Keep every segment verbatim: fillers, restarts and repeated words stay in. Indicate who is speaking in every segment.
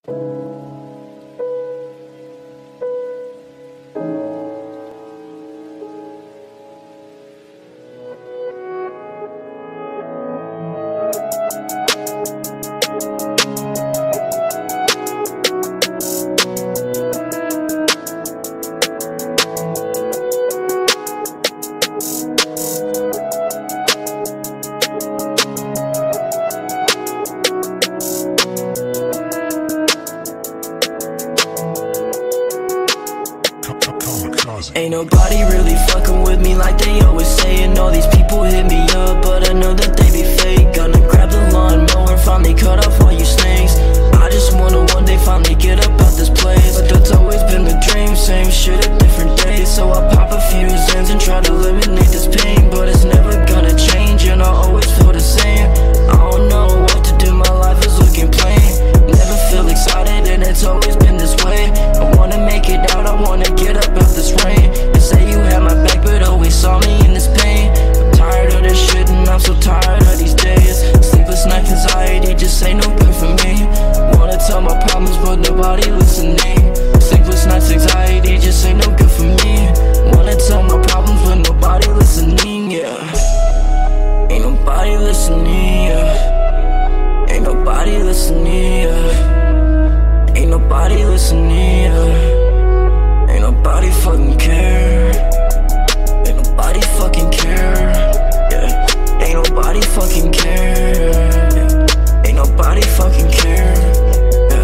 Speaker 1: Ain't nobody really fucking with me like they always say. And all these people hit me up, but I know that they be fake. Gonna grab the lawnmower, finally cut off all you snakes. I just wanna one day finally get up out this place, but that's always been the dream. Same shit at different days. So I pop a few Zans and try to eliminate this pain, but it's never gonna change, and I always feel the same. I don't know what to do, my life is looking plain. Never feel excited, and it's always been this way. I wanna make it out, I wanna get up out this rain. They say you had my back, but always saw me in this pain. I'm tired of this shit, and I'm so tired of these days. Sleepless nights, anxiety just ain't no good for me. Wanna tell my problems, but nobody listening. Sleepless nights, anxiety just ain't no good for me. Wanna tell my problems, but nobody listening, yeah. Ain't nobody listening, yeah. Ain't nobody listening, yeah. Ain't nobody listening, yeah. Ain't nobody fucking care. Ain't nobody fucking care, yeah. Ain't nobody fucking care, yeah. Ain't nobody fucking care, yeah.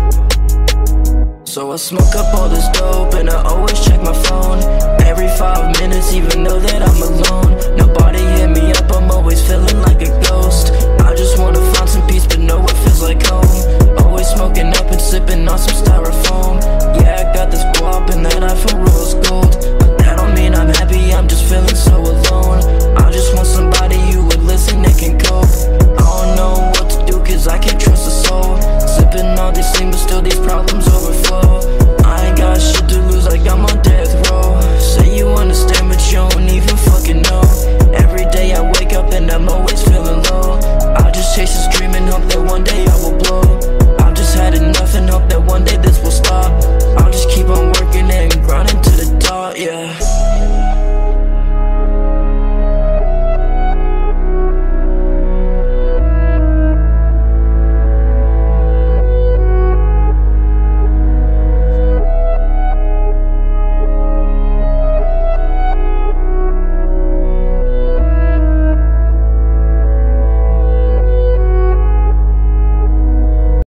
Speaker 1: So I smoke up all this dope, and I always check my phone every five minutes, even though that I'm alone. Nobody hit me up, I'm always feeling like a ghost. I just wanna find some peace, but know it feels like home. Always smoking up and sipping on some stuff